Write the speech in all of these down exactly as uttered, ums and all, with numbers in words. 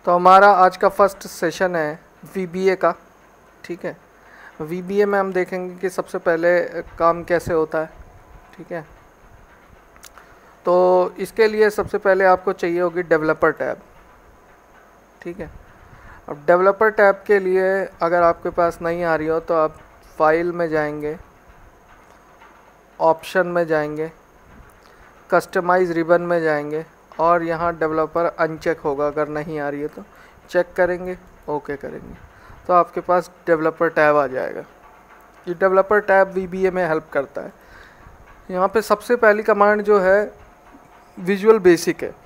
तो हमारा आज का फर्स्ट सेशन है वीबीए का। ठीक है, वीबीए में हम देखेंगे कि सबसे पहले काम कैसे होता है। ठीक है, तो इसके लिए सबसे पहले आपको चाहिए होगी डेवलपर टैब। ठीक है, अब डेवलपर टैब के लिए अगर आपके पास नहीं आ रही हो तो आप फाइल में जाएंगे, ऑप्शन में जाएंगे, कस्टमाइज रिबन में जाएंगे और यहाँ डेवलपर अनचेक होगा। अगर नहीं आ रही है तो चेक करेंगे, ओके करेंगे तो आपके पास डेवलपर टैब आ जाएगा। ये डेवलपर टैब वीबीए में हेल्प करता है। यहाँ पे सबसे पहली कमांड जो है विजुअल बेसिक है।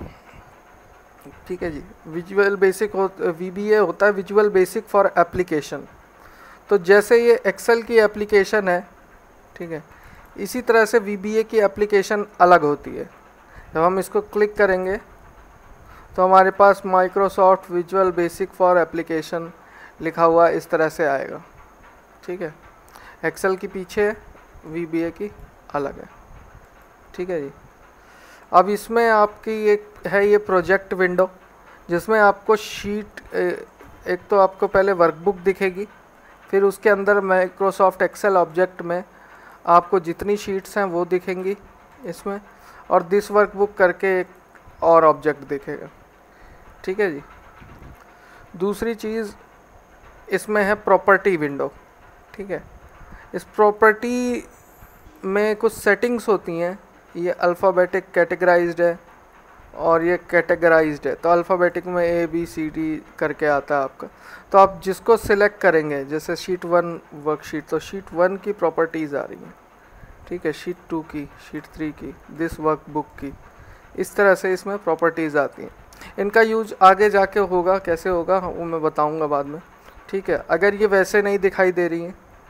ठीक है जी, विजुअल बेसिक हो वीबीए होता है विजुअल बेसिक फॉर एप्लीकेशन। तो जैसे ये एक्सेल की एप्लीकेशन है, ठीक है, इसी तरह से वीबीए की एप्लीकेशन अलग होती है। जब हम इसको क्लिक करेंगे तो हमारे पास Microsoft visual basic for application लिखा हुआ इस तरह से आएगा। ठीक है, एक्सेल की पीछे वीबीए की अलग है। ठीक है जी, अब इसमें आपकी एक है ये प्रोजेक्ट विंडो, जिसमें आपको शीट, एक तो आपको पहले वर्कबुक दिखेगी, फिर उसके अंदर माइक्रोसॉफ्ट एक्सेल ऑब्जेक्ट में आपको जितनी शीट्स हैं वो दिखेंगी इसमें, और दिस वर्कबुक करके एक और ऑब्जेक्ट दिखेगा। ठीक है जी, दूसरी चीज़ इसमें है प्रॉपर्टी विंडो। ठीक है, इस प्रॉपर्टी में कुछ सेटिंग्स होती हैं। ये अल्फ़ाबेटिक कैटेगराइज्ड है और ये कैटेगराइज्ड है। तो अल्फ़ाबेटिक में ए बी सी डी करके आता है आपका। तो आप जिसको सिलेक्ट करेंगे, जैसे शीट वन वर्कशीट, तो शीट वन की प्रॉपर्टीज़ आ रही हैं। ठीक है, शीट टू की, शीट थ्री की, दिस वर्कबुक की, इस तरह से इसमें प्रॉपर्टीज़ आती हैं। इनका यूज आगे जाके होगा, कैसे होगा वो मैं बताऊंगा बाद में। ठीक है, अगर ये वैसे नहीं दिखाई दे रही हैं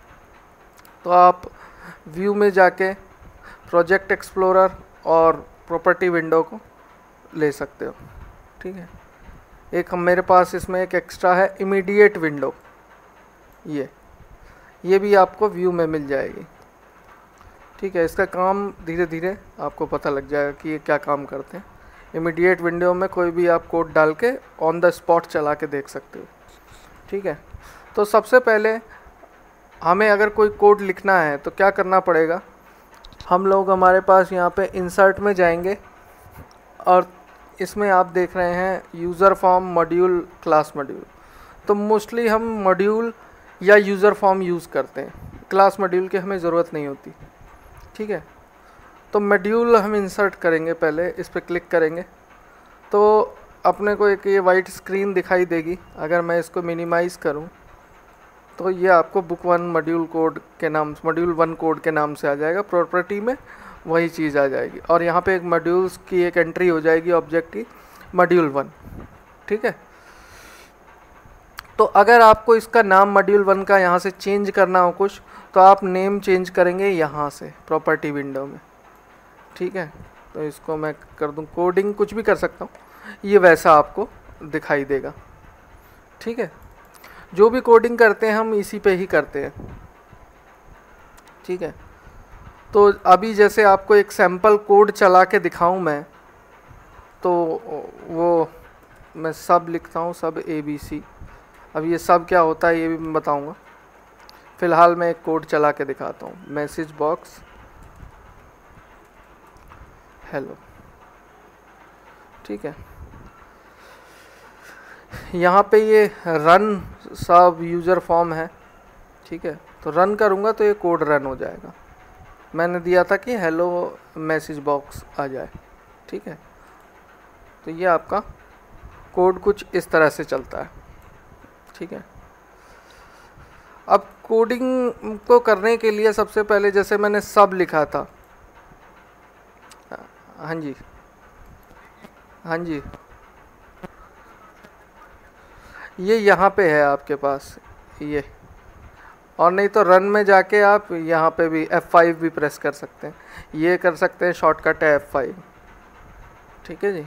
तो आप व्यू में जाके प्रोजेक्ट एक्सप्लोरर और प्रॉपर्टी विंडो को ले सकते हो। ठीक है, एक हम मेरे पास इसमें एक एक्स्ट्रा है इमीडिएट विंडो, ये ये भी आपको व्यू में मिल जाएगी। ठीक है, इसका काम धीरे धीरे आपको पता लग जाएगा कि ये क्या काम करते हैं। इमीडिएट विंडो में कोई भी आप कोड डाल के ऑन द स्पॉट चला के देख सकते हो। ठीक है, तो सबसे पहले हमें अगर कोई कोड लिखना है तो क्या करना पड़ेगा, हम लोग हमारे पास यहाँ पे इंसर्ट में जाएंगे और इसमें आप देख रहे हैं user form module class module. तो मोस्टली हम मॉड्यूल या यूज़र फॉर्म यूज़ करते हैं, क्लास मॉड्यूल की हमें ज़रूरत नहीं होती। ठीक है, तो मॉड्यूल हम इंसर्ट करेंगे, पहले इस पर क्लिक करेंगे तो अपने को एक ये वाइट स्क्रीन दिखाई देगी। अगर मैं इसको मिनिमाइज़ करूं तो ये आपको बुक वन मॉड्यूल कोड के नाम मॉड्यूल वन कोड के नाम से आ जाएगा। प्रॉपर्टी में वही चीज़ आ जाएगी और यहाँ पे एक मॉड्यूल्स की एक एंट्री हो जाएगी ऑब्जेक्ट की, मॉड्यूल वन। ठीक है, तो अगर आपको इसका नाम मॉड्यूल वन का यहाँ से चेंज करना हो कुछ, तो आप नेम चेंज करेंगे यहाँ से प्रॉपर्टी विंडो में। ठीक है, तो इसको मैं कर दूँ कोडिंग, कुछ भी कर सकता हूँ, ये वैसा आपको दिखाई देगा। ठीक है, जो भी कोडिंग करते हैं हम इसी पे ही करते हैं। ठीक है, तो अभी जैसे आपको एक सैम्पल कोड चला के दिखाऊं मैं, तो वो मैं सब लिखता हूँ, सब ए बी सी। अब ये सब क्या होता है ये भी मैं बताऊँगा। फ़िलहाल मैं एक कोड चला के दिखाता हूँ, मैसेज बॉक्स हेलो। ठीक है, यहाँ पे ये रन सब यूज़र फॉर्म है। ठीक है, तो रन करूँगा तो ये कोड रन हो जाएगा। मैंने दिया था कि हेलो मैसेज बॉक्स आ जाए। ठीक है, तो ये आपका कोड कुछ इस तरह से चलता है। ठीक है, अब कोडिंग को करने के लिए सबसे पहले जैसे मैंने सब लिखा था, हाँ जी हाँ जी, ये यहाँ पे है आपके पास ये, और नहीं तो रन में जाके आप यहाँ पे भी एफ फाइव भी प्रेस कर सकते हैं, ये कर सकते हैं, शॉर्टकट है एफ फाइव। ठीक है जी,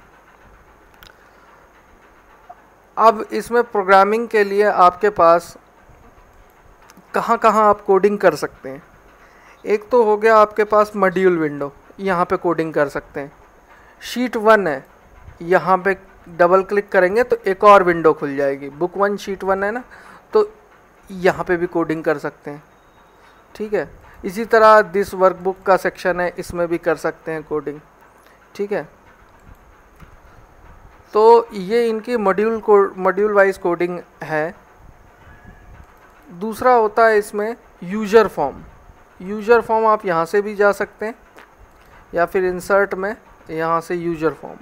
अब इसमें प्रोग्रामिंग के लिए आपके पास कहाँ कहाँ आप कोडिंग कर सकते हैं। एक तो हो गया आपके पास मॉड्यूल विंडो, यहाँ पे कोडिंग कर सकते हैं। शीट वन है, यहाँ पे डबल क्लिक करेंगे तो एक और विंडो खुल जाएगी। बुक वन शीट वन है ना, तो यहाँ पे भी कोडिंग कर सकते हैं, ठीक है। इसी तरह दिस वर्कबुक का सेक्शन है, इसमें भी कर सकते हैं कोडिंग, ठीक है। तो ये इनकी मॉड्यूल को मॉड्यूल वाइज कोडिंग है। दूसरा होता है इसमें यूजर फॉर्म। यूजर फॉर्म आप यहाँ से भी जा सकते हैं या फिर इंसर्ट में यहाँ से यूजर फॉर्म।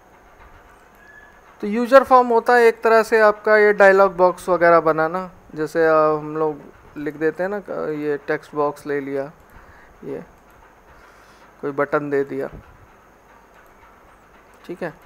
तो यूजर फॉर्म होता है एक तरह से आपका ये डायलॉग बॉक्स वगैरह बनाना, जैसे हम लोग लिख देते हैं ना, ये टेक्स्ट बॉक्स ले लिया, ये कोई बटन दे दिया, ठीक है।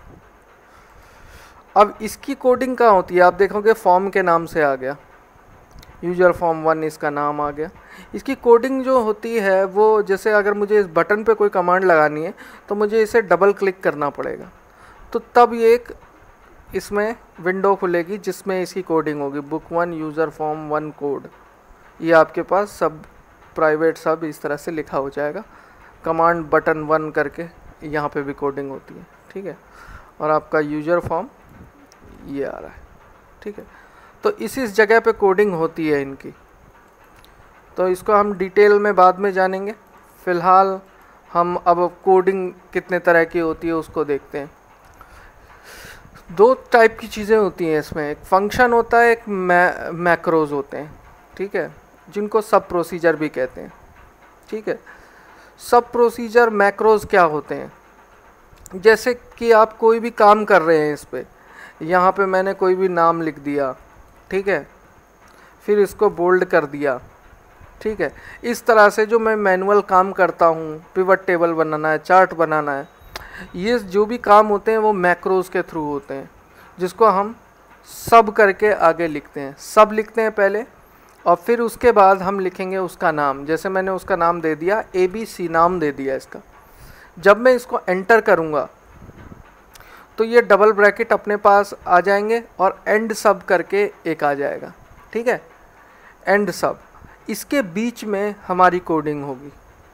अब इसकी कोडिंग कहाँ होती है, आप देखोगे फॉर्म के नाम से आ गया, यूजर फॉर्म वन इसका नाम आ गया। इसकी कोडिंग जो होती है वो, जैसे अगर मुझे इस बटन पे कोई कमांड लगानी है तो मुझे इसे डबल क्लिक करना पड़ेगा, तो तब ये एक इसमें विंडो खुलेगी जिसमें इसकी कोडिंग होगी, book one user form one code. ये आपके पास सब प्राइवेट सब इस तरह से लिखा हो जाएगा, कमांड बटन वन करके यहाँ पे भी कोडिंग होती है, ठीक है। और आपका यूजर फॉर्म ये आ रहा है, ठीक है। तो इस इस जगह पे कोडिंग होती है इनकी, तो इसको हम डिटेल में बाद में जानेंगे। फ़िलहाल हम अब कोडिंग कितने तरह की होती है उसको देखते हैं। दो टाइप की चीज़ें होती हैं इसमें, एक फंक्शन होता है, एक मै मैक्रोज होते हैं, ठीक है, जिनको सब प्रोसीजर भी कहते हैं, ठीक है। सब प्रोसीजर मैक्रोज क्या होते हैं, जैसे कि आप कोई भी काम कर रहे हैं इस पर, यहाँ पे मैंने कोई भी नाम लिख दिया, ठीक है, फिर इसको बोल्ड कर दिया, ठीक है। इस तरह से जो मैं मैनुअल काम करता हूँ, पिवट टेबल बनाना है, चार्ट बनाना है, ये जो भी काम होते हैं वो मैक्रोज के थ्रू होते हैं, जिसको हम सब करके आगे लिखते हैं। सब लिखते हैं पहले और फिर उसके बाद हम लिखेंगे उसका नाम। जैसे मैंने उसका नाम दे दिया ए बी सी, नाम दे दिया इसका। जब मैं इसको एंटर करूँगा तो ये डबल ब्रैकेट अपने पास आ जाएंगे और एंड सब करके एक आ जाएगा, ठीक है, एंड सब। इसके बीच में हमारी कोडिंग होगी,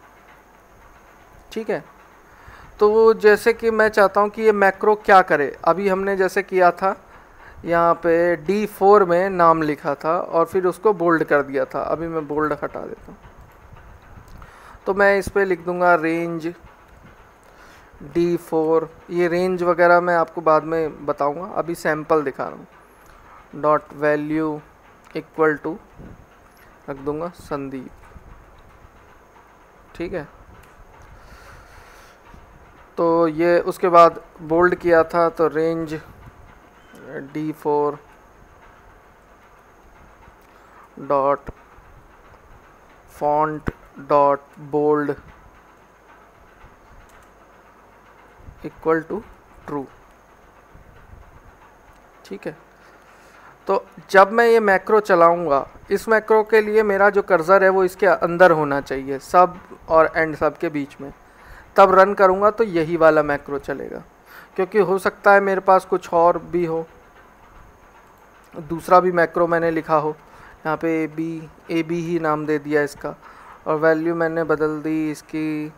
ठीक है। तो जैसे कि मैं चाहता हूँ कि ये मैक्रो क्या करे, अभी हमने जैसे किया था यहाँ पे डी फोर में नाम लिखा था और फिर उसको बोल्ड कर दिया था। अभी मैं बोल्ड हटा देता हूँ, तो मैं इस पर लिख दूँगा रेंज डी फोर। ये रेंज वगैरह मैं आपको बाद में बताऊँगा, अभी सैम्पल दिखा रहा हूँ। डॉट वैल्यू इक्वल टू रख दूँगा संदीप, ठीक है। तो ये उसके बाद बोल्ड किया था, तो range D four dot font dot bold equal to true, ठीक है। तो जब मैं ये मैक्रो चलाऊंगा, इस मैक्रो के लिए मेरा जो कर्सर है वो इसके अंदर होना चाहिए, सब और एंड सब के बीच में। तब रन करूंगा तो यही वाला मैक्रो चलेगा, क्योंकि हो सकता है मेरे पास कुछ और भी हो, दूसरा भी मैक्रो मैंने लिखा हो। यहाँ पे ए बी ए बी ही नाम दे दिया इसका, और वैल्यू मैंने बदल दी इसकी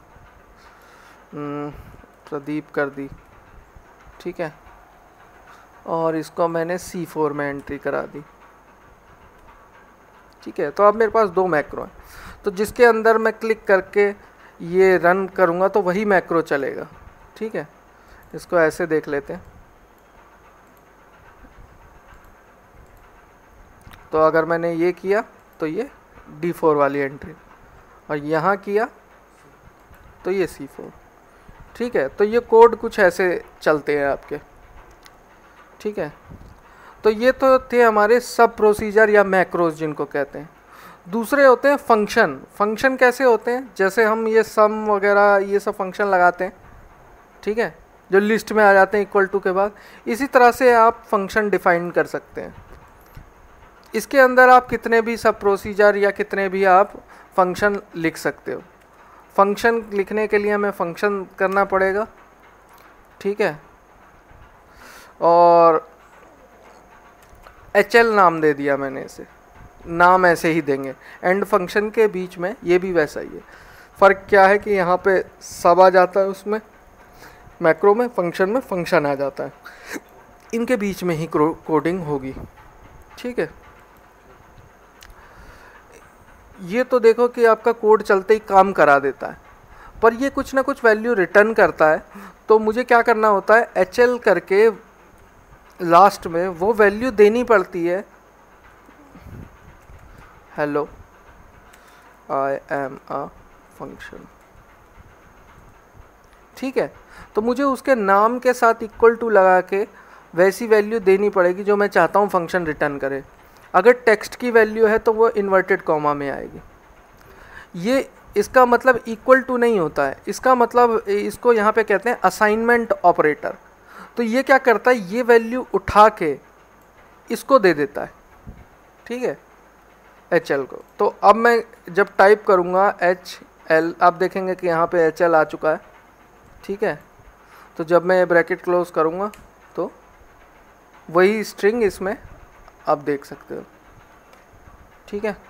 प्रदीप कर दी, ठीक है। और इसको मैंने सी फोर में एंट्री करा दी, ठीक है। तो अब मेरे पास दो मैक्रो हैं, तो जिसके अंदर मैं क्लिक करके ये रन करूँगा तो वही मैक्रो चलेगा, ठीक है। इसको ऐसे देख लेते हैं। तो अगर मैंने ये किया तो ये डी फोर वाली एंट्री, और यहाँ किया तो ये सी फोर, ठीक है। तो ये कोड कुछ ऐसे चलते हैं आपके, ठीक है। तो ये तो थे हमारे सब प्रोसीजर या मैक्रोज जिनको कहते हैं। दूसरे होते हैं फंक्शन। फंक्शन कैसे होते हैं, जैसे हम ये सम वगैरह ये सब फंक्शन लगाते हैं, ठीक है, जो लिस्ट में आ जाते हैं इक्वल टू के बाद। इसी तरह से आप फंक्शन डिफाइन कर सकते हैं। इसके अंदर आप कितने भी सब प्रोसीजर या कितने भी आप फंक्शन लिख सकते हो। फंक्शन लिखने के लिए हमें फंक्शन करना पड़ेगा, ठीक है, और एच एल नाम दे दिया मैंने इसे, नाम ऐसे ही देंगे। एंड फंक्शन के बीच में ये भी वैसा ही है। फ़र्क क्या है कि यहाँ पे सब आ जाता है, उसमें मैक्रो में, फंक्शन में फंक्शन आ जाता है। इनके बीच में ही कोडिंग होगी। ठीक है, ये तो देखो कि आपका कोड चलते ही काम करा देता है, पर ये कुछ ना कुछ वैल्यू रिटर्न करता है। तो मुझे क्या करना होता है, एच एल करके लास्ट में वो वैल्यू देनी पड़ती है, hello I am a function. ठीक है, तो मुझे उसके नाम के साथ इक्वल टू लगा के वैसी वैल्यू देनी पड़ेगी जो मैं चाहता हूँ फंक्शन रिटर्न करे। अगर टेक्स्ट की वैल्यू है तो वो इन्वर्टेड कॉमा में आएगी। ये इसका मतलब इक्वल टू नहीं होता है, इसका मतलब इसको यहाँ पे कहते हैं असाइनमेंट ऑपरेटर। तो ये क्या करता है, ये वैल्यू उठा के इसको दे देता है। ठीक है, एच एल को। तो अब मैं जब टाइप करूँगा एच एल, आप देखेंगे कि यहाँ पे एच एल आ चुका है। ठीक है, तो जब मैं ब्रैकेट क्लोज करूँगा तो वही स्ट्रिंग इसमें आप देख सकते हो। ठीक है,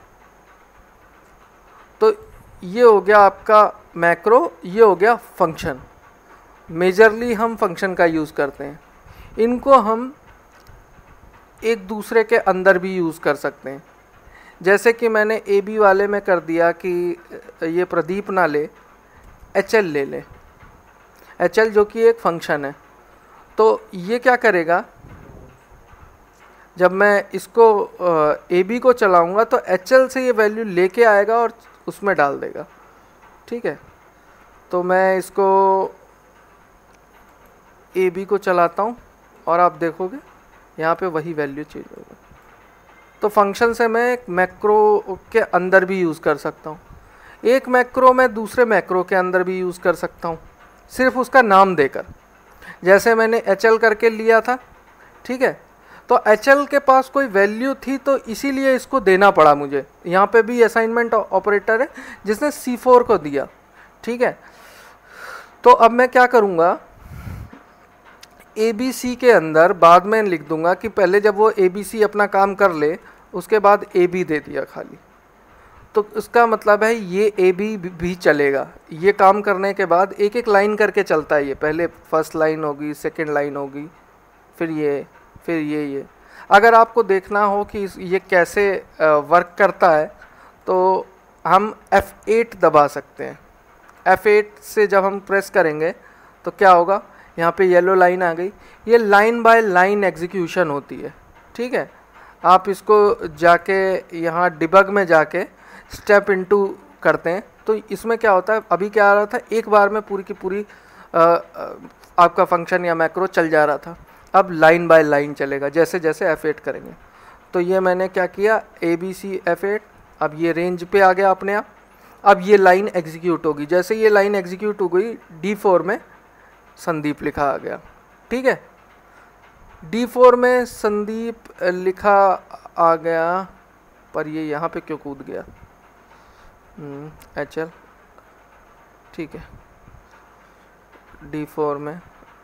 तो ये हो गया आपका मैक्रो, ये हो गया फंक्शन। मेजरली हम फंक्शन का यूज़ करते हैं, इनको हम एक दूसरे के अंदर भी यूज़ कर सकते हैं। जैसे कि मैंने ए बी वाले में कर दिया कि ये प्रदीप ना ले, एच एल ले ले, एच एल जो कि एक फंक्शन है। तो ये क्या करेगा, जब मैं इसको ए बी को चलाऊंगा तो एच एल से ये वैल्यू लेके आएगा और उसमें डाल देगा। ठीक है, तो मैं इसको ए बी को चलाता हूँ और आप देखोगे यहाँ पे वही वैल्यू चेंज होगा। तो फंक्शन से मैं एक मैक्रो के अंदर भी यूज़ कर सकता हूँ, एक मैक्रो मैं दूसरे मैक्रो के अंदर भी यूज़ कर सकता हूँ, सिर्फ उसका नाम देकर। जैसे मैंने एच एल करके लिया था। ठीक है, तो एच एल के पास कोई वैल्यू थी तो इसीलिए इसको देना पड़ा मुझे। यहाँ पे भी असाइनमेंट ऑपरेटर है जिसने सी फोर को दिया। ठीक है, तो अब मैं क्या करूँगा, ए बी सी के अंदर बाद में लिख दूंगा कि पहले जब वो ए बी सी अपना काम कर ले उसके बाद ए बी दे दिया खाली। तो इसका मतलब है ये ए बी भी चलेगा। ये काम करने के बाद एक एक लाइन करके चलता है, ये पहले फर्स्ट लाइन होगी, सेकंड लाइन होगी, फिर ये, फिर ये ये अगर आपको देखना हो कि ये कैसे वर्क करता है तो हम एफ एट दबा सकते हैं। एफ एट से जब हम प्रेस करेंगे तो क्या होगा, यहाँ पे येलो लाइन आ गई। ये लाइन बाय लाइन एग्जीक्यूशन होती है। ठीक है, आप इसको जाके यहाँ डिबग में जाके स्टेप इनटू करते हैं तो इसमें क्या होता है, अभी क्या आ रहा था, एक बार में पूरी की पूरी आ, आपका फंक्शन या मैक्रो चल जा रहा था। अब लाइन बाय लाइन चलेगा जैसे जैसे एफ एट करेंगे। तो ये मैंने क्या किया, A B C F eight, अब ये रेंज पे आ गया अपने आप। अब ये लाइन एग्जीक्यूट होगी, जैसे ये लाइन एग्जीक्यूट हो गई डी फोर में संदीप लिखा आ गया। ठीक है, डी फोर में संदीप लिखा आ गया, पर ये यहाँ पे क्यों कूद गया, एच एल। ठीक है, डी फोर में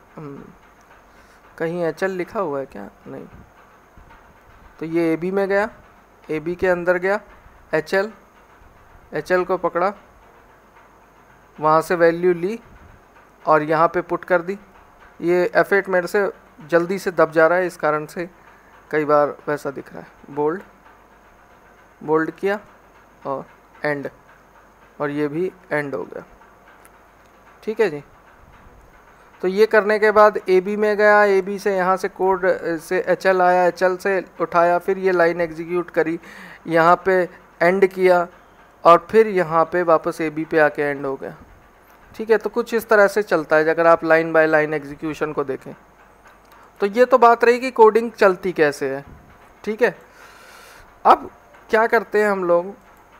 कहीं एच एल लिखा हुआ है क्या, नहीं। तो ये ए बी में गया, ए बी के अंदर गया एच एल, एच एल को पकड़ा, वहाँ से वैल्यू ली और यहाँ पे पुट कर दी। ये एफ एट मेरे से जल्दी से दब जा रहा है, इस कारण से कई बार वैसा दिख रहा है। बोल्ड बोल्ड किया और एंड, और ये भी एंड हो गया। ठीक है जी, तो ये करने के बाद ए बी में गया, ए बी से यहाँ से कोड से एच एल आया, एच एल से उठाया, फिर ये लाइन एग्जीक्यूट करी, यहाँ पे एंड किया और फिर यहाँ पे वापस ए बी पे आके एंड हो गया। ठीक है, तो कुछ इस तरह से चलता है अगर आप लाइन बाय लाइन एग्जीक्यूशन को देखें। तो ये तो बात रही कि कोडिंग चलती कैसे है। ठीक है, अब क्या करते हैं हम लोग,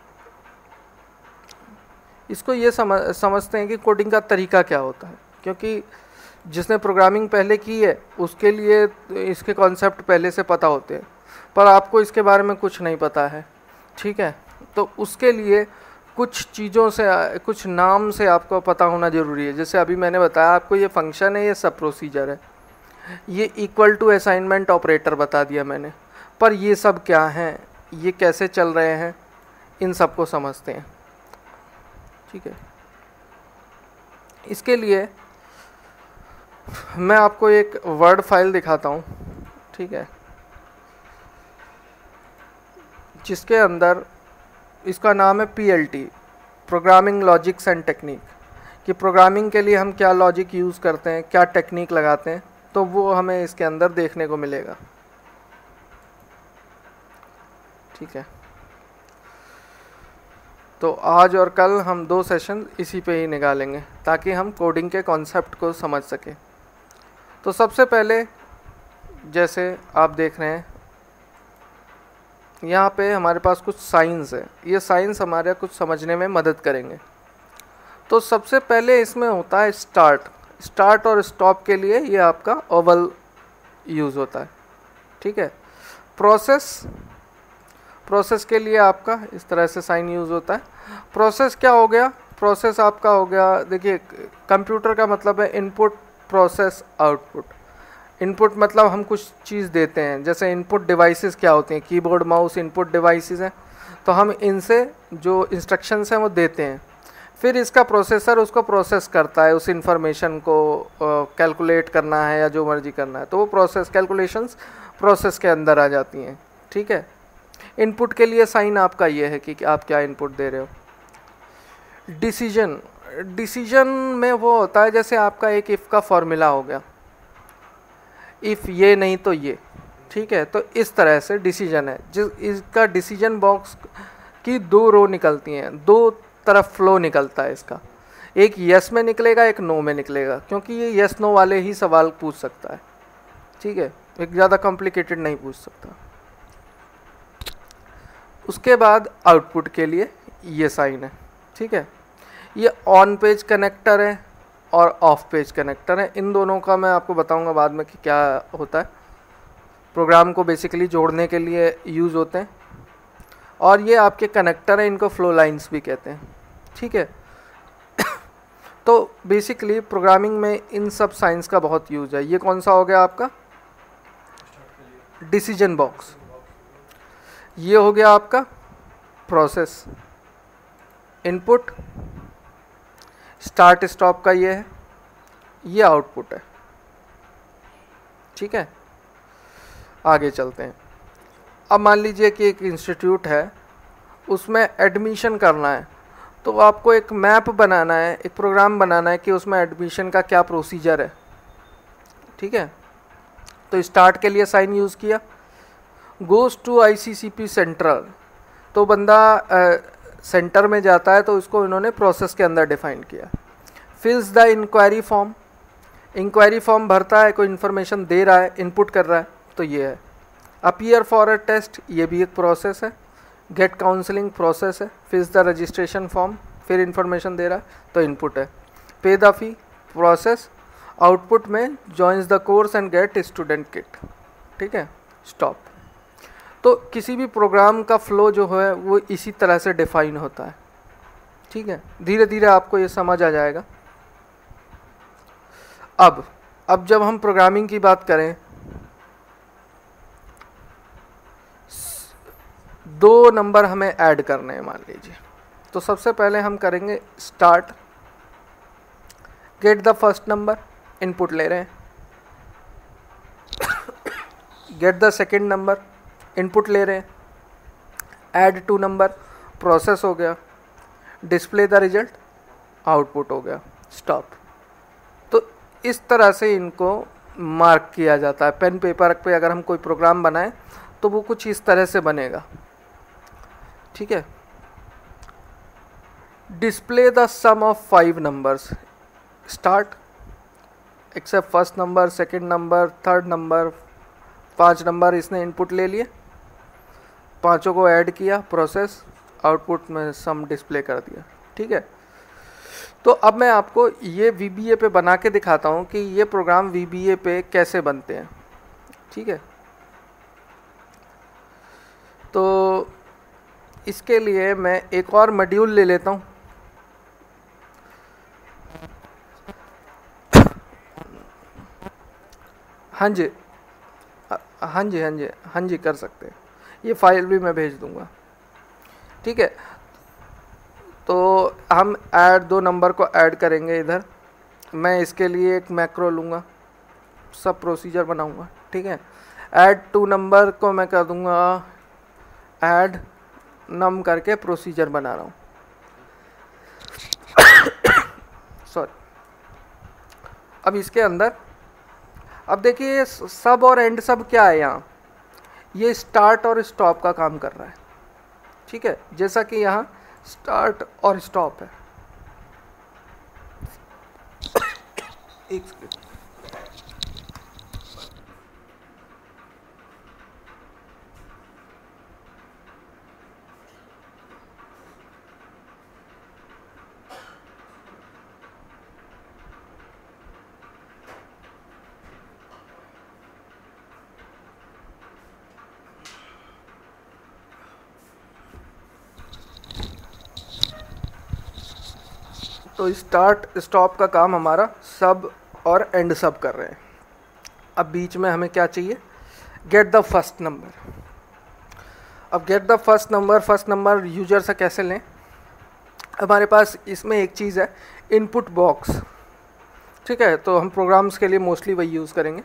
इसको ये समझ समझते हैं कि कोडिंग का तरीका क्या होता है, क्योंकि जिसने प्रोग्रामिंग पहले की है उसके लिए इसके कॉन्सेप्ट पहले से पता होते हैं, पर आपको इसके बारे में कुछ नहीं पता है। ठीक है, तो उसके लिए कुछ चीज़ों से, कुछ नाम से आपको पता होना ज़रूरी है। जैसे अभी मैंने बताया आपको, ये फंक्शन है, ये सब प्रोसीजर है, ये इक्वल टू असाइनमेंट ऑपरेटर बता दिया मैंने, पर ये सब क्या हैं, ये कैसे चल रहे हैं, इन सब को समझते हैं। ठीक है, इसके लिए मैं आपको एक वर्ड फाइल दिखाता हूँ। ठीक है, जिसके अंदर इसका नाम है P L T, programming logics and technique, कि प्रोग्रामिंग के लिए हम क्या लॉजिक यूज़ करते हैं, क्या टेक्निक लगाते हैं, तो वो हमें इसके अंदर देखने को मिलेगा। ठीक है, तो आज और कल हम दो सेशन इसी पे ही निकालेंगे ताकि हम कोडिंग के कॉन्सेप्ट को समझ सकें। तो सबसे पहले जैसे आप देख रहे हैं यहाँ पे हमारे पास कुछ साइंस है, ये साइंस हमारे कुछ समझने में मदद करेंगे। तो सबसे पहले इसमें होता है स्टार्ट। स्टार्ट और स्टॉप के लिए ये आपका ओवल यूज़ होता है। ठीक है, प्रोसेस, प्रोसेस के लिए आपका इस तरह से साइन यूज़ होता है। प्रोसेस क्या हो गया, प्रोसेस आपका हो गया, देखिए कंप्यूटर का मतलब है इनपुट प्रोसेस आउटपुट। इनपुट मतलब हम कुछ चीज़ देते हैं, जैसे इनपुट डिवाइसेस क्या होते हैं, कीबोर्ड माउस इनपुट डिवाइसेस हैं, तो हम इनसे जो इंस्ट्रक्शंस हैं वो देते हैं। फिर इसका प्रोसेसर उसको प्रोसेस करता है, उस इंफॉर्मेशन को कैलकुलेट करना है या जो मर्जी करना है, तो वो प्रोसेस कैलकुलेशंस प्रोसेस के अंदर आ जाती हैं। ठीक है, इनपुट के लिए साइन आपका ये है कि आप क्या इनपुट दे रहे हो। डिसीजन, डिसीजन में वो होता है जैसे आपका एक इफ़ का फॉर्मूला हो गया, इफ़ ये नहीं तो ये। ठीक है, तो इस तरह से डिसीजन है, जिस इसका डिसीजन बॉक्स की दो रो निकलती हैं, दो तरफ फ्लो निकलता है इसका, एक यस में निकलेगा एक नो में निकलेगा, क्योंकि ये यस नो वाले ही सवाल पूछ सकता है। ठीक है, एक ज़्यादा कॉम्प्लिकेटेड नहीं पूछ सकता। उसके बाद आउटपुट के लिए ये साइन है। ठीक है, ये ऑन पेज कनेक्टर है और ऑफ पेज कनेक्टर है। इन दोनों का मैं आपको बताऊंगा बाद में कि क्या होता है। प्रोग्राम को बेसिकली जोड़ने के लिए यूज़ होते हैं, और ये आपके कनेक्टर हैं, इनको फ्लो लाइंस भी कहते हैं। ठीक है, तो बेसिकली प्रोग्रामिंग में इन सब साइंस का बहुत यूज़ है। ये कौन सा हो गया आपका डिसीजन बॉक्स, ये हो गया आपका प्रोसेस, इनपुट, स्टार्ट स्टॉप का ये है, ये आउटपुट है। ठीक है, आगे चलते हैं। अब मान लीजिए कि एक इंस्टीट्यूट है, उसमें एडमिशन करना है, तो आपको एक मैप बनाना है, एक प्रोग्राम बनाना है कि उसमें एडमिशन का क्या प्रोसीजर है। ठीक है, तो स्टार्ट के लिए साइन यूज़ किया, goes to I C C P central, तो बंदा सेंटर में जाता है, तो इसको इन्होंने प्रोसेस के अंदर डिफाइन किया। Fills the inquiry form, inquiry form भरता है, कोई इन्फॉर्मेशन दे रहा है, इनपुट कर रहा है, तो ये है। अपीयर फॉर अ टेस्ट, ये भी एक प्रोसेस है। गेट काउंसलिंग प्रोसेस है। फिल्स द रजिस्ट्रेशन फॉर्म, फिर इन्फॉर्मेशन दे रहा है, तो इनपुट है। Pay the fee process, output में joins the course and get student kit. ठीक है, स्टॉप। तो किसी भी प्रोग्राम का फ्लो जो है वो इसी तरह से डिफाइन होता है। ठीक है, धीरे धीरे आपको ये समझ आ जाएगा। अब अब जब हम प्रोग्रामिंग की बात करें, दो नंबर हमें ऐड करने हैं मान लीजिए, तो सबसे पहले हम करेंगे start, get the first number, input ले रहे हैं, get the second number, input ले रहे हैं, ऐड टू नंबर, प्रोसेस हो गया, डिस्प्ले द रिजल्ट, आउटपुट हो गया, स्टॉप। तो इस तरह से इनको मार्क किया जाता है। पेन पेपर पे अगर हम कोई प्रोग्राम बनाएं तो वो कुछ इस तरह से बनेगा। ठीक है, display the sum of five numbers, start, accept first number, second number, third number, पांच नंबर इसने इनपुट ले लिए, पांचों को ऐड किया, प्रोसेस, आउटपुट में सम डिस्प्ले कर दिया। ठीक है, तो अब मैं आपको ये वी बी ए पे बना के दिखाता हूँ कि ये प्रोग्राम वी बी ए पे कैसे बनते हैं। ठीक है, तो इसके लिए मैं एक और मॉड्यूल ले लेता हूँ। हाँ जी, हाँ जी हाँ जी हाँ जी कर सकते हैं, ये फाइल भी मैं भेज दूंगा। ठीक है, तो हम ऐड दो नंबर को ऐड करेंगे इधर। मैं इसके लिए एक मैक्रो लूँगा, सब प्रोसीजर बनाऊँगा। ठीक है, ऐड टू नंबर को मैं कर दूंगा ऐड नम करके प्रोसीजर बना रहा हूँ, सॉरी। अब इसके अंदर अब देखिए सब और एंड सब क्या है, यहाँ ये स्टार्ट और स्टॉप का काम कर रहा है, ठीक है, जैसा कि यहाँ स्टार्ट और स्टॉप है। एक सेकंड, तो स्टार्ट स्टॉप का काम हमारा सब और एंड सब कर रहे हैं। अब बीच में हमें क्या चाहिए, गेट द फर्स्ट नंबर। अब get the first number, first number user से कैसे लें, हमारे पास इसमें एक चीज़ है इनपुट बॉक्स, ठीक है, तो हम प्रोग्राम्स के लिए मोस्टली वही यूज़ करेंगे।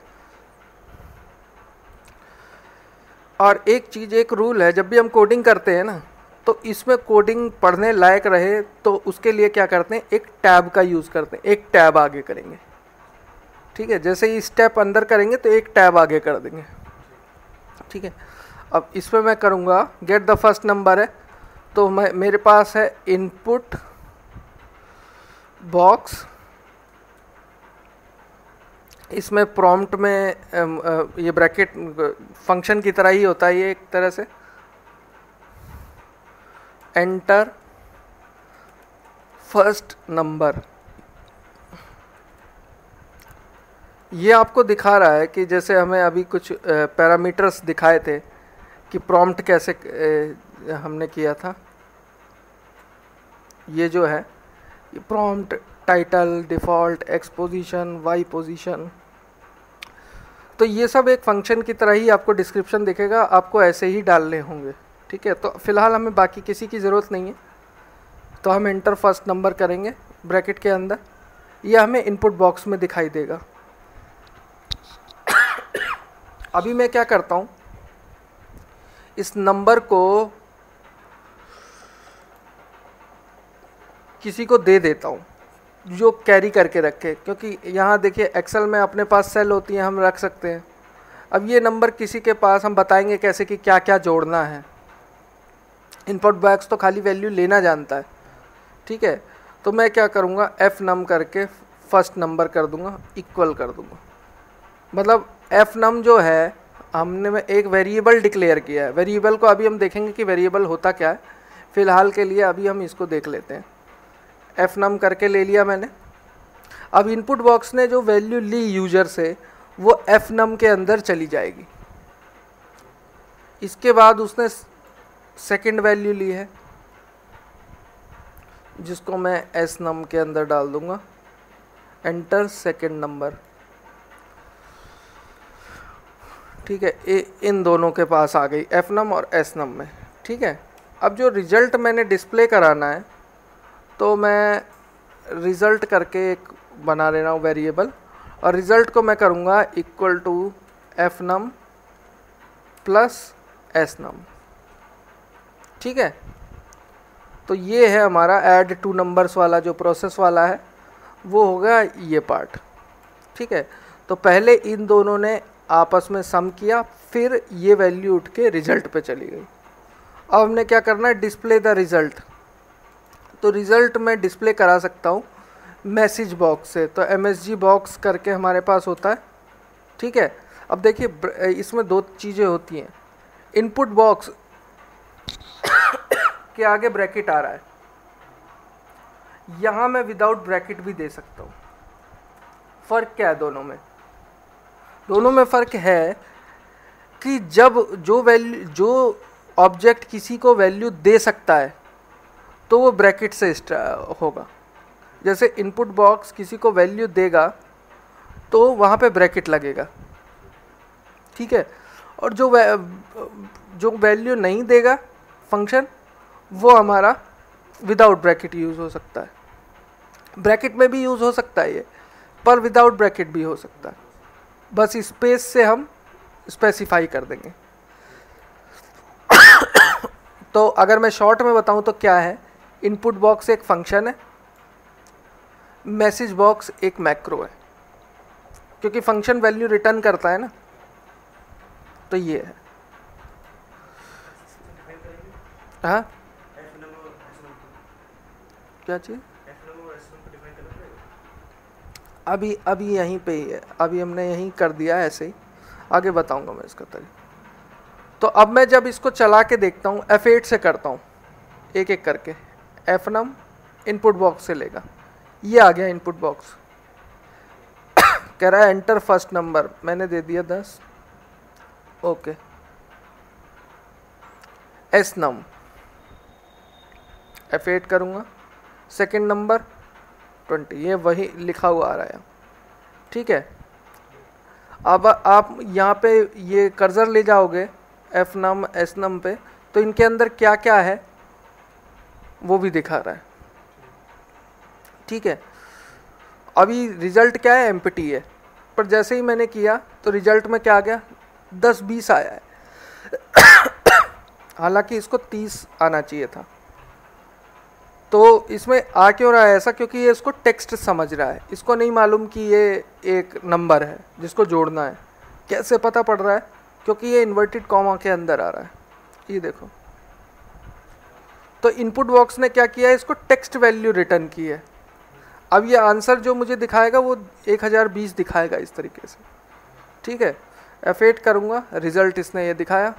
और एक चीज़, एक रूल है, जब भी हम कोडिंग करते हैं ना, तो इसमें कोडिंग पढ़ने लायक रहे तो उसके लिए क्या करते हैं, एक टैब का यूज़ करते हैं, एक टैब आगे करेंगे, ठीक है, जैसे ही स्टेप अंदर करेंगे तो एक टैब आगे कर देंगे, ठीक है। अब इसमें मैं करूँगा गेट द फर्स्ट नंबर है, तो मैं मेरे पास है इनपुट बॉक्स, इसमें प्रॉम्प्ट में ये ब्रैकेट फंक्शन की तरह ही होता है ये एक तरह से, एंटर फर्स्ट नंबर। ये आपको दिखा रहा है कि जैसे हमें अभी कुछ पैरामीटर्स दिखाए थे कि प्रॉम्प्ट कैसे हमने किया था, ये जो है ये prompt title, default, X position, Y position, तो ये सब एक फंक्शन की तरह ही आपको डिस्क्रिप्शन दिखेगा, आपको ऐसे ही डालने होंगे, ठीक है। तो फिलहाल हमें बाकी किसी की ज़रूरत नहीं है, तो हम एंटर फर्स्ट नंबर करेंगे ब्रैकेट के अंदर, ये हमें इनपुट बॉक्स में दिखाई देगा। अभी मैं क्या करता हूँ, इस नंबर को किसी को दे देता हूँ जो कैरी करके रखे, क्योंकि यहाँ देखिए एक्सेल में अपने पास सेल होती हैं, हम रख सकते हैं। अब ये नंबर किसी के पास, हम बताएंगे कैसे कि क्या क्या जोड़ना है, इनपुट बॉक्स तो खाली वैल्यू लेना जानता है, ठीक है। तो मैं क्या करूँगा, एफ नम करके फर्स्ट नंबर कर दूँगा, इक्वल कर दूँगा, मतलब एफ नम जो है हमने में एक वेरिएबल डिक्लेयर किया है। वेरिएबल को अभी हम देखेंगे कि वेरिएबल होता क्या है, फ़िलहाल के लिए अभी हम इसको देख लेते हैं। एफ नम करके ले लिया मैंने। अब इनपुट बॉक्स ने जो वैल्यू ली यूजर से, वो एफ नम के अंदर चली जाएगी। इसके बाद उसने सेकंड वैल्यू ली है, जिसको मैं एस नम के अंदर डाल दूंगा, एंटर सेकंड नंबर, ठीक है। ए, इन दोनों के पास आ गई एफ नम और एस नम में, ठीक है। अब जो रिजल्ट मैंने डिस्प्ले कराना है, तो मैं रिज़ल्ट करके एक बना ले रहा हूँ वेरिएबल, और रिज़ल्ट को मैं करूँगा equal to F num plus S num, ठीक है। तो ये है हमारा ऐड टू नंबर्स वाला जो प्रोसेस वाला है, वो होगा ये पार्ट, ठीक है। तो पहले इन दोनों ने आपस में सम किया, फिर ये वैल्यू उठ के रिज़ल्ट पे चली गई। अब हमने क्या करना है, डिस्प्ले द रिज़ल्ट। तो रिज़ल्ट मैं डिस्प्ले करा सकता हूँ मैसेज बॉक्स से, तो एम एस जी बॉक्स करके हमारे पास होता है, ठीक है। अब देखिए इसमें दो चीज़ें होती हैं, इनपुट बॉक्स के आगे ब्रैकेट आ रहा है, यहाँ मैं विदाउट ब्रैकेट भी दे सकता हूँ। फ़र्क क्या है दोनों में? दोनों में फ़र्क है कि जब जो वैल्यू जो ऑब्जेक्ट किसी को वैल्यू दे सकता है तो वो ब्रैकेट से होगा। जैसे इनपुट बॉक्स किसी को वैल्यू देगा तो वहाँ पे ब्रैकेट लगेगा, ठीक है। और जो वै, जो वैल्यू नहीं देगा फंक्शन, वो हमारा विदाउट ब्रैकेट यूज़ हो सकता है। ब्रैकेट में भी यूज़ हो सकता है ये, पर विदाउट ब्रैकेट भी हो सकता है। बस स्पेस से हम स्पेसिफाई कर देंगे। तो अगर मैं शॉर्ट में बताऊं तो क्या है, इनपुट बॉक्स एक फंक्शन है, मैसेज बॉक्स एक मैक्रो है, क्योंकि फंक्शन वैल्यू रिटर्न करता है ना, तो ये है। हाँ क्या चीज़, अभी अभी यहीं पे ही है, अभी हमने यहीं कर दिया है, ऐसे ही आगे बताऊंगा मैं इसका तरीका। तो अब मैं जब इसको चला के देखता हूँ, एफ एट से करता हूँ एक एक करके, एफ नम इनपुट बॉक्स से लेगा, ये आ गया इनपुट बॉक्स। कह रहा है एंटर फर्स्ट नंबर, मैंने दे दिया दस, okay. S num F eight करूँगा, सेकेंड नंबर ट्वेंटी, ये वही लिखा हुआ आ रहा है, ठीक है। अब आप यहाँ पे ये कर्सर ले जाओगे एफ नम एस नम पे, तो इनके अंदर क्या क्या है वो भी दिखा रहा है, ठीक है। अभी रिजल्ट क्या है, एम्प्टी है, पर जैसे ही मैंने किया तो रिजल्ट में क्या आ गया, दस बीस आया है। हालांकि इसको तीस आना चाहिए था। तो इसमें आ क्यों रहा है ऐसा, क्योंकि ये इसको टेक्स्ट समझ रहा है, इसको नहीं मालूम कि ये एक नंबर है जिसको जोड़ना है। कैसे पता पड़ रहा है, क्योंकि ये इन्वर्टेड कॉमा के अंदर आ रहा है, ये देखो। तो इनपुट बॉक्स ने क्या किया है, इसको टेक्स्ट वैल्यू रिटर्न की है। अब ये आंसर जो मुझे दिखाएगा वो एक हज़ार बीस दिखाएगा इस तरीके से, ठीक है। एफ एट करूँगा, रिजल्ट इसने ये दिखाया।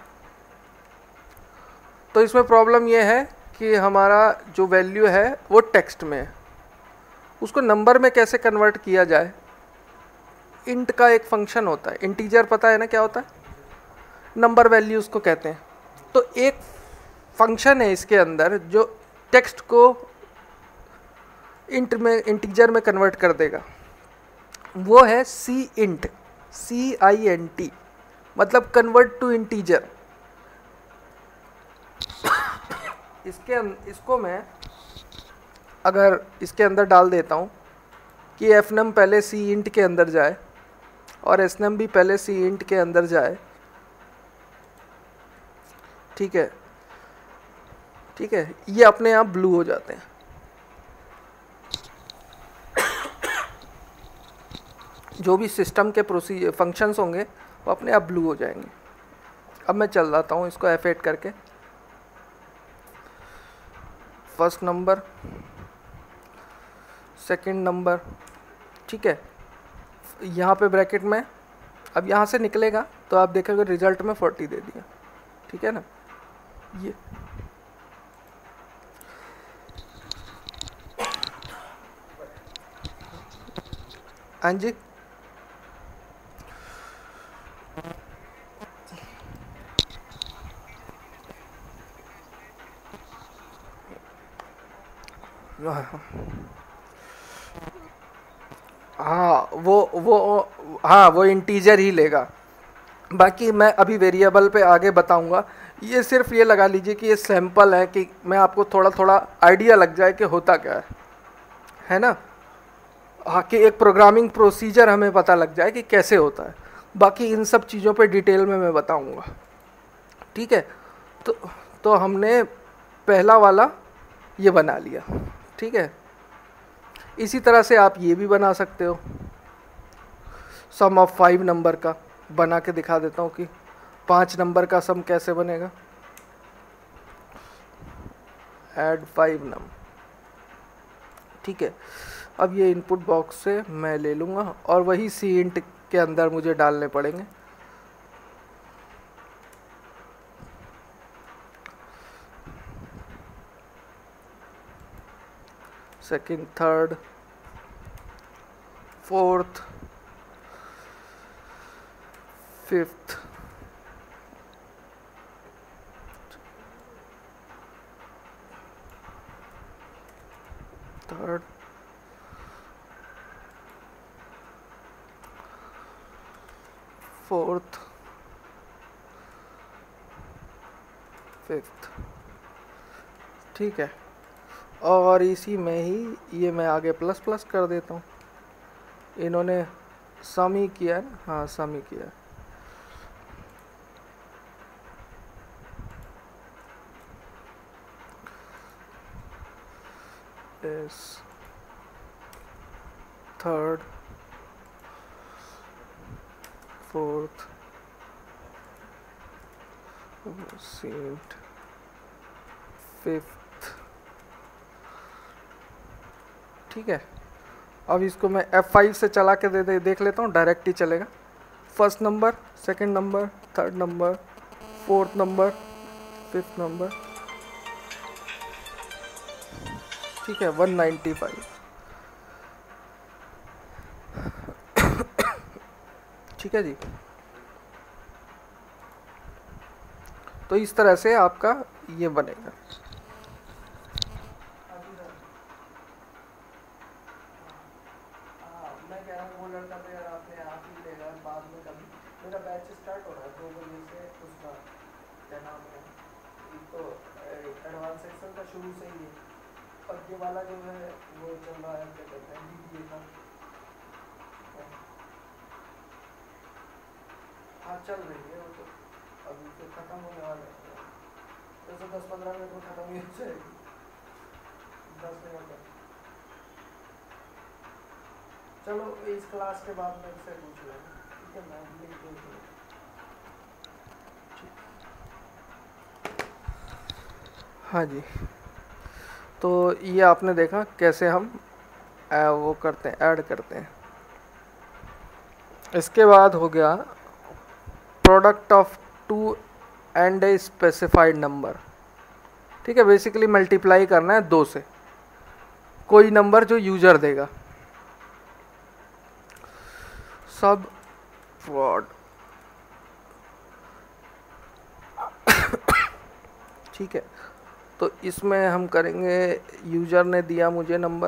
तो इसमें प्रॉब्लम ये है कि हमारा जो वैल्यू है वो टेक्स्ट में है, उसको नंबर में कैसे कन्वर्ट किया जाए। इंट का एक फंक्शन होता है, इंटीजर पता है ना क्या होता है, नंबर वैल्यू उसको कहते हैं। तो एक फंक्शन है इसके अंदर जो टेक्स्ट को इंट में, इंटीजर में कन्वर्ट कर देगा, वो है C int, C I N T, मतलब कन्वर्ट टू इंटीजर। इसके इसको मैं अगर इसके अंदर डाल देता हूँ कि एफ नम पहले सी इंट के अंदर जाए और एस नम भी पहले सी इंट के अंदर जाए, ठीक है, ठीक है, ये अपने आप ब्लू हो जाते हैं। जो भी सिस्टम के प्रोसीजर फंक्शंस होंगे वो अपने आप ब्लू हो जाएंगे। अब मैं चल जाता हूँ इसको एफ एट करके, फर्स्ट नंबर, सेकंड नंबर, ठीक है, यहाँ पे ब्रैकेट में। अब यहाँ से निकलेगा तो आप देखोगे रिजल्ट में फोर्टी दे दिया, ठीक है ना। ये हाँ जी, हाँ वो वो हाँ वो इंटीजर ही लेगा। बाकी मैं अभी वेरिएबल पे आगे बताऊंगा। ये सिर्फ ये लगा लीजिए कि ये सैंपल है, कि मैं आपको थोड़ा थोड़ा आइडिया लग जाए कि होता क्या है है ना। हाँ, कि एक प्रोग्रामिंग प्रोसीजर हमें पता लग जाए कि कैसे होता है। बाकी इन सब चीज़ों पे डिटेल में मैं बताऊंगा, ठीक है। तो तो हमने पहला वाला ये बना लिया, ठीक है। इसी तरह से आप ये भी बना सकते हो, सम ऑफ फाइव नंबर का बना के दिखा देता हूँ कि पाँच नंबर का सम कैसे बनेगा। ऐड फाइव नम, ठीक है। अब ये इनपुट बॉक्स से मैं ले लूँगा और वही सी इंट के अंदर मुझे डालने पड़ेंगे। Second, third, fourth, fifth, third, fourth, fifth, ठीक है। और इसी में ही ये मैं आगे प्लस प्लस कर देता हूँ। इन्होंने सम ही किया है ना, हाँ सम ही किया है। S third fourth cent fifth. ठीक है, अब इसको मैं एफ फाइव से चला के दे, दे देख लेता हूँ, डायरेक्ट ही चलेगा। First number, second number, third number, fourth number, fifth number. ठीक है, वन नाइन्टी फाइव। ठीक है जी, तो इस तरह से आपका ये बनेगा। मैं कह रहा हूँ वो लड़का तो यार आपने आप ही लेगा बाद में कभी। मेरा बैच स्टार्ट हो रहा है दो बजे से, उसका क्या नाम है, एक तो एडवांस एक्सेल का शुरू से ही है, और ये वाला जो है वो चल रहा है, क्या कहते हैं, डी बी ए का। हाँ चल रही है वो तो, अभी तो खत्म होने वाला है, जैसे दस पंद्रह मिनट में खत्म ही हो जाएगी, दस मिनट में। चलो इस क्लास के बाद में इससे पूछ लेंगे, ठीक है, मैं लिख देता हूँ। हाँ जी, तो ये आपने देखा कैसे हम आ, वो करते हैं, ऐड करते हैं। इसके बाद हो गया product of two and a specified number. ठीक है, बेसिकली मल्टीप्लाई करना है दो से कोई नंबर जो यूजर देगा। सब फ्रॉड। ठीक है, तो इसमें हम करेंगे, यूजर ने दिया मुझे नंबर,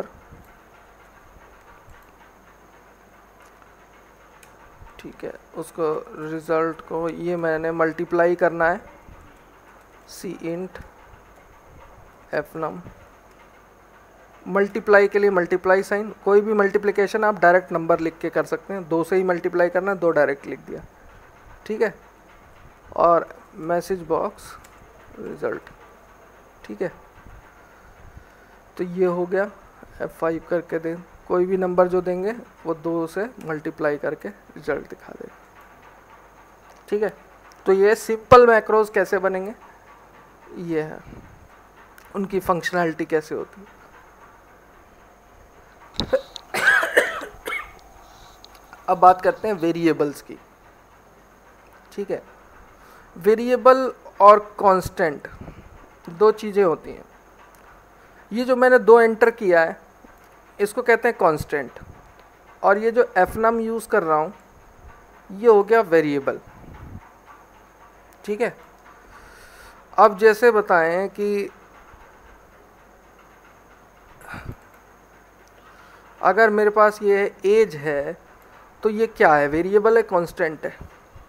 ठीक है, उसको रिजल्ट को ये मैंने मल्टीप्लाई करना है, C int F num. Multiply के लिए मल्टीप्लाई साइन, कोई भी मल्टीप्लिकेशन आप डायरेक्ट नंबर लिख के कर सकते हैं, दो से ही मल्टीप्लाई करना है, दो डायरेक्ट लिख दिया। ठीक है, और मैसेज बॉक्स रिजल्ट। ठीक है, तो ये हो गया, एफ फाइव करके दे, कोई भी नंबर जो देंगे वो दो से मल्टीप्लाई करके रिजल्ट दिखा देगा। ठीक है, तो ये सिंपल मैक्रोज कैसे बनेंगे, ये है उनकी फंक्शनैलिटी कैसे होती है। अब बात करते हैं वेरिएबल्स की। ठीक है, वेरिएबल और कांस्टेंट दो चीज़ें होती हैं। ये जो मैंने दो एंटर किया है इसको कहते हैं कांस्टेंट, और ये जो एफ नम यूज़ कर रहा हूँ ये हो गया वेरिएबल। ठीक है, अब जैसे बताएं कि अगर मेरे पास ये एज है तो ये क्या है, वेरिएबल है कांस्टेंट है।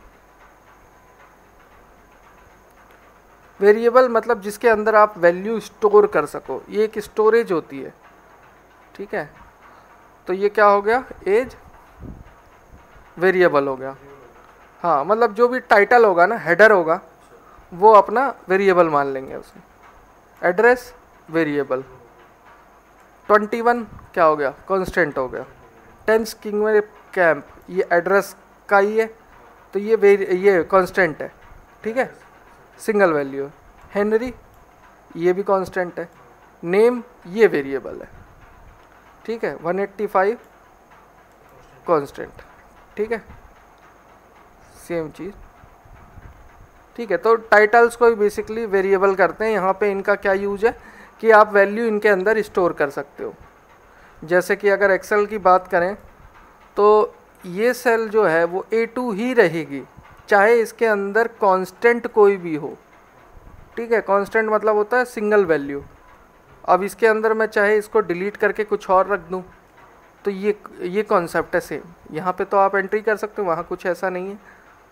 वेरिएबल मतलब जिसके अंदर आप वैल्यू स्टोर कर सको, ये एक स्टोरेज होती है। ठीक है, तो ये क्या हो गया, एज वेरिएबल हो गया। हाँ, मतलब जो भी टाइटल होगा ना, हेडर होगा, वो अपना वेरिएबल मान लेंगे उसे। एड्रेस वेरिएबल, ट्वेंटी वन क्या हो गया, कांस्टेंट हो गया। टेंस किंग में कैंप, ये एड्रेस का ही है, तो ये ये कांस्टेंट है। ठीक है, सिंगल वैल्यू। हेनरी ये भी कांस्टेंट है। नेम ये वेरिएबल है। ठीक है, वन एट्टी फाइव कांस्टेंट। ठीक है, सेम चीज़। ठीक है, तो टाइटल्स को भी बेसिकली वेरिएबल करते हैं। यहाँ पे इनका क्या यूज है कि आप वैल्यू इनके अंदर स्टोर कर सकते हो। जैसे कि अगर एक्सेल की बात करें तो ये सेल जो है वो ए टू ही रहेगी, चाहे इसके अंदर कांस्टेंट कोई भी हो। ठीक है, कांस्टेंट मतलब होता है सिंगल वैल्यू। अब इसके अंदर मैं चाहे इसको डिलीट करके कुछ और रख दूं तो ये ये कॉन्सेप्ट है सेम। यहाँ पे तो आप एंट्री कर सकते हो, वहाँ कुछ ऐसा नहीं है,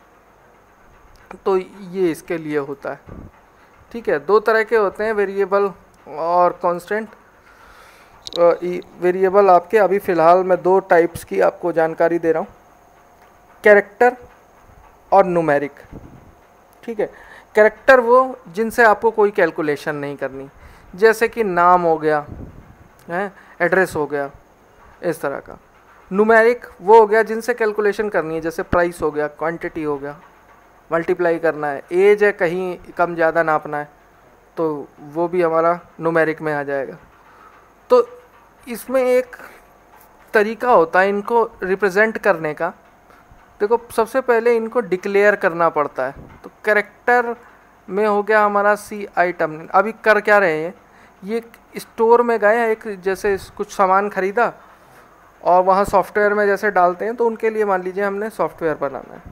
तो ये इसके लिए होता है। ठीक है, दो तरह के होते हैं वेरिएबल और कांस्टेंट। वेरिएबल आपके अभी फ़िलहाल मैं दो टाइप्स की आपको जानकारी दे रहा हूँ, कैरेक्टर और न्यूमेरिक। ठीक है, कैरेक्टर वो जिनसे आपको कोई कैलकुलेशन नहीं करनी, जैसे कि नाम हो गया, है, एड्रेस हो गया, इस तरह का। न्यूमेरिक वो हो गया जिनसे कैलकुलेशन करनी है, जैसे प्राइस हो गया, क्वांटिटी हो गया, मल्टीप्लाई करना है, एज है कहीं कम ज़्यादा नापना है तो वो भी हमारा न्यूमेरिक में आ जाएगा। तो इसमें एक तरीका होता है इनको रिप्रेजेंट करने का। देखो सबसे पहले इनको डिक्लेयर करना पड़ता है। तो कैरेक्टर में हो गया हमारा सी आइटम। अभी कर क्या रहे हैं, ये स्टोर में गए, एक जैसे कुछ सामान खरीदा और वहाँ सॉफ्टवेयर में जैसे डालते हैं, तो उनके लिए मान लीजिए हमने सॉफ्टवेयर बनाना है,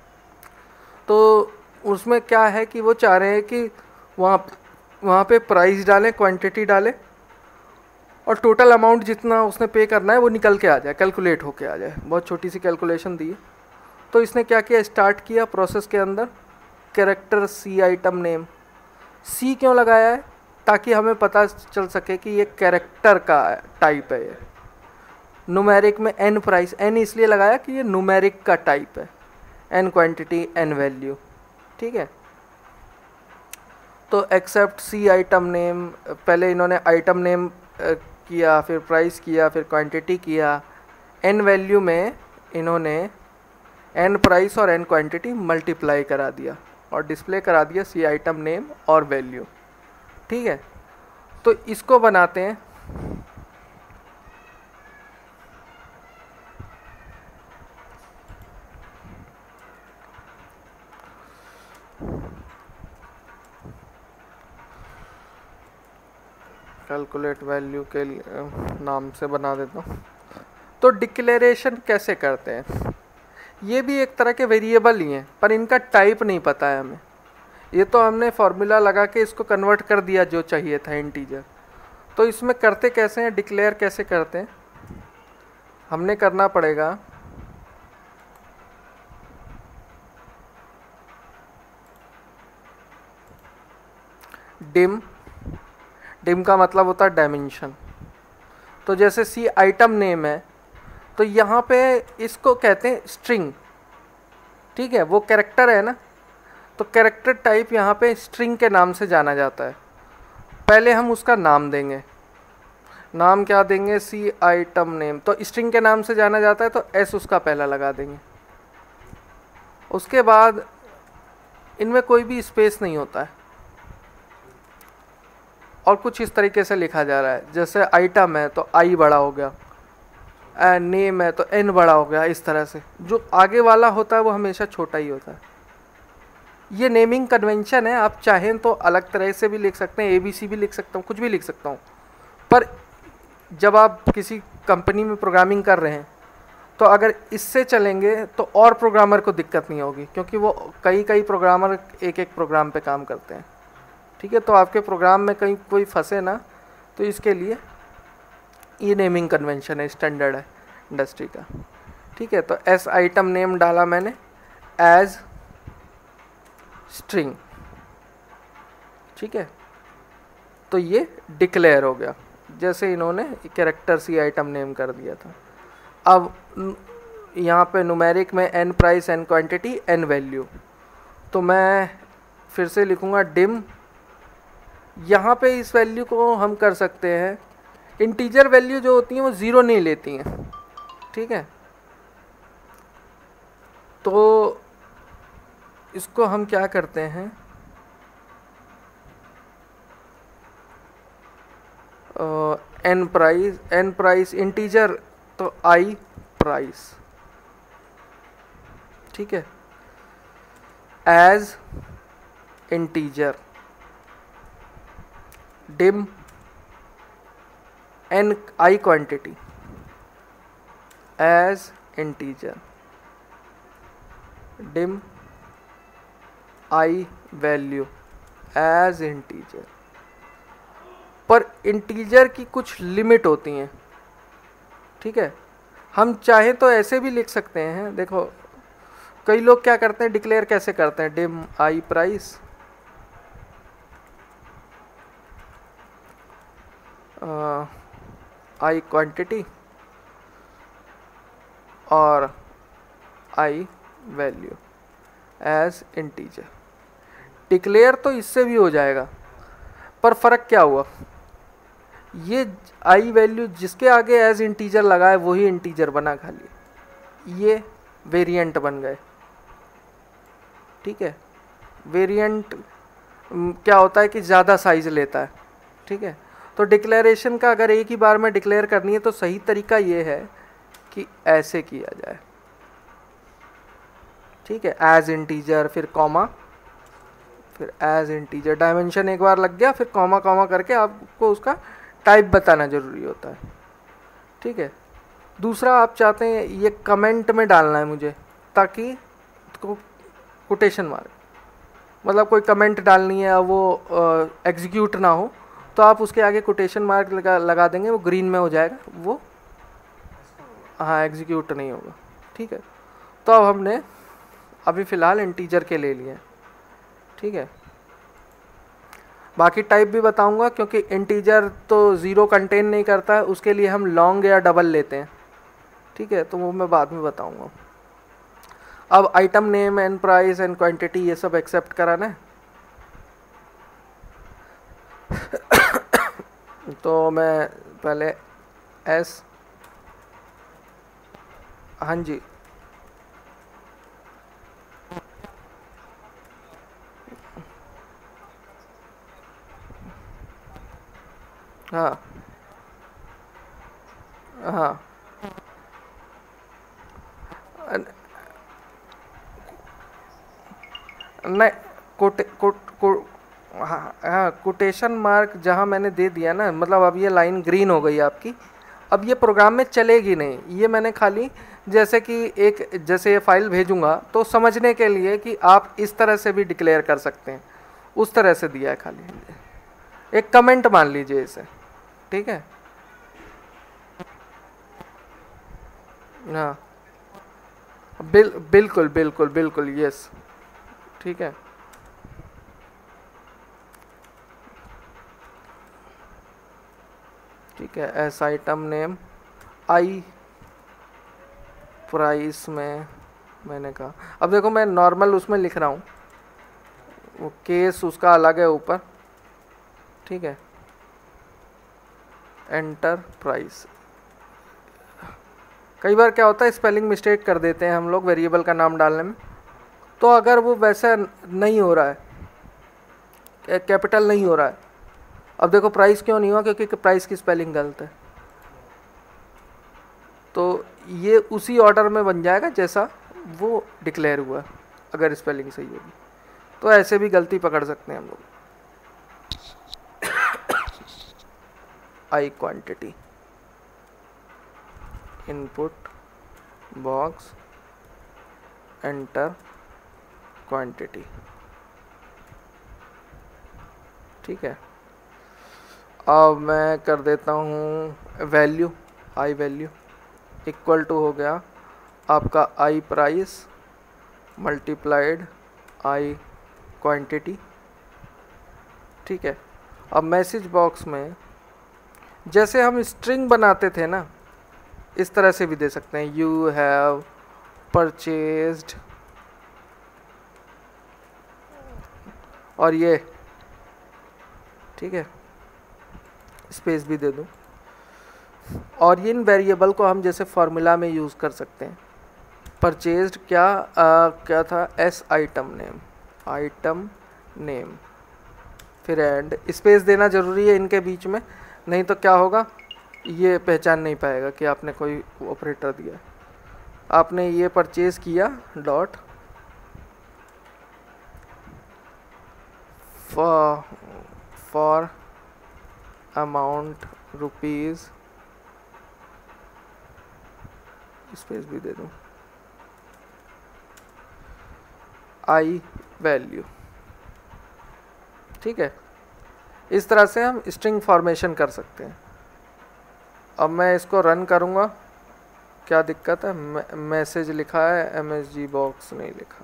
तो उसमें क्या है कि वो चाह रहे हैं कि वहाँ वहाँ पे प्राइस डालें, क्वांटिटी डालें और टोटल अमाउंट जितना उसने पे करना है वो निकल के आ जाए, कैलकुलेट होके आ जाए। बहुत छोटी सी कैलकुलेशन दी है। तो इसने क्या किया, स्टार्ट किया प्रोसेस के अंदर character C item name. C क्यों लगाया है, ताकि हमें पता चल सके कि ये कैरेक्टर का टाइप है। ये न्यूमेरिक में एन प्राइस, एन इसलिए लगाया कि ये न्यूमेरिक का टाइप है, एन क्वांटिटी एन वैल्यू, ठीक है। तो एक्सेप्ट सी आइटम नेम, पहले इन्होंने आइटम नेम किया, फिर प्राइस किया, फिर क्वांटिटी किया। एन वैल्यू में इन्होंने एन प्राइस और एन क्वांटिटी मल्टीप्लाई करा दिया और डिस्प्ले करा दिया सी आइटम नेम और वैल्यू, ठीक है। तो इसको बनाते हैं कैलकुलेट वैल्यू के नाम से बना देता हूँ। तो डिक्लेरेशन कैसे करते हैं, ये भी एक तरह के वेरिएबल ही हैं, पर इनका टाइप नहीं पता है हमें। ये तो हमने फॉर्मूला लगा के इसको कन्वर्ट कर दिया जो चाहिए था इंटीजर। तो इसमें करते कैसे हैं, डिक्लेयर कैसे करते हैं, हमने करना पड़ेगा डिम। डिम का मतलब होता है डायमेंशन। तो जैसे सी आइटम नेम है, तो यहाँ पे इसको कहते हैं स्ट्रिंग, ठीक है, वो कैरेक्टर है ना, तो कैरेक्टर टाइप यहाँ पे स्ट्रिंग के नाम से जाना जाता है। पहले हम उसका नाम देंगे, नाम क्या देंगे, सी आइटम नेम। तो स्ट्रिंग के नाम से जाना जाता है तो एस उसका पहला लगा देंगे। उसके बाद इनमें कोई भी स्पेस नहीं होता है और कुछ इस तरीके से लिखा जा रहा है, जैसे आइटम है तो आई बड़ा हो गया, एन नेम है तो एन बड़ा हो गया। इस तरह से जो आगे वाला होता है वो हमेशा छोटा ही होता है। ये नेमिंग कन्वेंशन है, आप चाहें तो अलग तरह से भी लिख सकते हैं, ए बी सी भी लिख सकता हूँ, कुछ भी लिख सकता हूँ। पर जब आप किसी कंपनी में प्रोग्रामिंग कर रहे हैं तो अगर इससे चलेंगे तो और प्रोग्रामर को दिक्कत नहीं होगी, क्योंकि वो कई कई प्रोग्रामर एक एक प्रोग्राम पे काम करते हैं, ठीक है। तो आपके प्रोग्राम में कहीं कोई फंसे ना, तो इसके लिए ये नेमिंग कन्वेंशन है, स्टैंडर्ड है इंडस्ट्री का, ठीक है। तो एस आइटम नेम डाला मैंने एज स्ट्रिंग, ठीक है। तो ये डिक्लेयर हो गया, जैसे इन्होंने कैरेक्टर सी आइटम नेम कर दिया था। अब यहाँ पे न्यूमेरिक में N price, N quantity, N value. तो मैं फिर से लिखूँगा डिम। यहाँ पे इस वैल्यू को हम कर सकते हैं, इंटीजर वैल्यू जो होती हैं वो ज़ीरो नहीं लेती हैं, ठीक है। तो इसको हम क्या करते हैं, N price, N price integer तो आई प्राइस, ठीक है, as integer dim N I quantity as integer dim I value as integer. पर इंटीजर की कुछ लिमिट होती हैं, ठीक है। हम चाहे तो ऐसे भी लिख सकते हैं, देखो कई लोग क्या करते हैं, डिक्लेयर कैसे करते हैं, dim I price I quantity और I value as integer. Declare तो इससे भी हो जाएगा, पर फ़र्क क्या हुआ, ये आई वैल्यू जिसके आगे एज इंटीजर लगा है वही इंटीजर बना खाली, ये वेरिएंट बन गए। ठीक है, वेरिएंट क्या होता है कि ज़्यादा साइज लेता है। ठीक है, तो डिक्लेरेशन का अगर एक ही बार में डिक्लेयर करनी है तो सही तरीका ये है कि ऐसे किया जाए। ठीक है, एज इंटीजर फिर कॉमा फिर एज इंटीजर, डायमेंशन एक बार लग गया, फिर कॉमा कॉमा करके आपको उसका टाइप बताना जरूरी होता है। ठीक है, दूसरा आप चाहते हैं ये कमेंट में डालना है मुझे, ताकि कोटेशन मार्क, मतलब कोई कमेंट डालनी है वो एग्जीक्यूट ना हो, तो आप उसके आगे कोटेशन मार्क लगा लगा देंगे, वो ग्रीन में हो जाएगा, वो हाँ एग्जीक्यूट नहीं होगा। ठीक है, तो अब हमने अभी फ़िलहाल इंटीजर के ले लिए। ठीक है, बाकी टाइप भी बताऊंगा, क्योंकि इंटीजर तो ज़ीरो कंटेन नहीं करता है, उसके लिए हम लॉन्ग या डबल लेते हैं। ठीक है, तो वो मैं बाद में बताऊंगा। अब item name and price and quantity ये सब एक्सेप्ट कराना है। तो मैं पहले एस, हाँ जी, हाँ हाँ नहीं, कोटे कोट को हाँ हाँ कोटेशन मार्क जहाँ मैंने दे दिया ना, मतलब अब ये लाइन ग्रीन हो गई आपकी, अब ये प्रोग्राम में चलेगी नहीं। ये मैंने खाली जैसे कि एक, जैसे ये फाइल भेजूंगा तो समझने के लिए कि आप इस तरह से भी डिक्लेयर कर सकते हैं, उस तरह से दिया है खाली। एक कमेंट मान लीजिए इसे। ठीक है, हाँ बिल बिल्कुल बिल्कुल बिल्कुल यस। ठीक है, ठीक है, S item name, I price में मैंने कहा, अब देखो मैं नॉर्मल उसमें लिख रहा हूँ, वो केस उसका अलग है ऊपर। ठीक है, एंटर प्राइस। कई बार क्या होता है स्पेलिंग मिस्टेक कर देते हैं हम लोग वेरिएबल का नाम डालने में, तो अगर वो वैसा नहीं हो रहा है, कैपिटल नहीं हो रहा है, अब देखो प्राइस क्यों नहीं हुआ, क्योंकि प्राइस की स्पेलिंग गलत है, तो ये उसी ऑर्डर में बन जाएगा जैसा वो डिक्लेयर हुआ, अगर स्पेलिंग सही होगी। तो ऐसे भी गलती पकड़ सकते हैं हम लोग। I quantity, input box, enter quantity. ठीक है, अब मैं कर देता हूँ value, I value equal to हो गया आपका I price multiplied I quantity. ठीक है, अब मैसेज बॉक्स में जैसे हम स्ट्रिंग बनाते थे ना, इस तरह से भी दे सकते हैं, यू हैव परचेज्ड, और ये ठीक है स्पेस भी दे दूं, और इन वेरिएबल को हम जैसे फॉर्मूला में यूज़ कर सकते हैं। परचेज्ड क्या आ, क्या था, S item name, item name, फिर एंड, स्पेस देना ज़रूरी है इनके बीच में, नहीं तो क्या होगा, ये पहचान नहीं पाएगा कि आपने कोई ऑपरेटर दिया। आपने ये परचेज किया dot for for amount rupees, space भी दे दूँ, आई वैल्यू। ठीक है, इस तरह से हम स्ट्रिंग फॉर्मेशन कर सकते हैं। अब मैं इसको रन करूँगा, क्या दिक्कत है, मैसेज लिखा है, एम एस जी बॉक्स नहीं लिखा,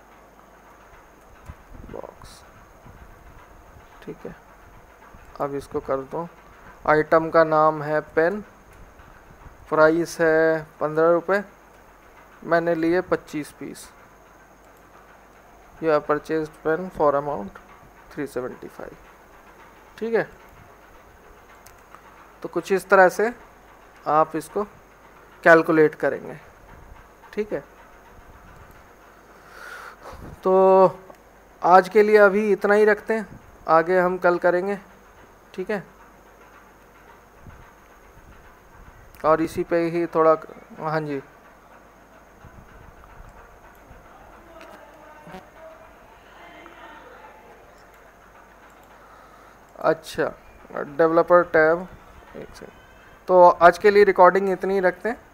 बॉक्स। ठीक है, अब इसको कर दो, आइटम का नाम है पेन, प्राइस है पंद्रह रुपये, मैंने लिए पच्चीस piece, you have purchased pen for amount three seventy five. ठीक है, तो कुछ इस तरह से आप इसको कैलकुलेट करेंगे। ठीक है, तो आज के लिए अभी इतना ही रखते हैं, आगे हम कल करेंगे। ठीक है, और इसी पे ही थोड़ा, हाँ जी, अच्छा डेवलपर टैब, एक सेकंड। तो आज के लिए रिकॉर्डिंग इतनी ही रखते हैं,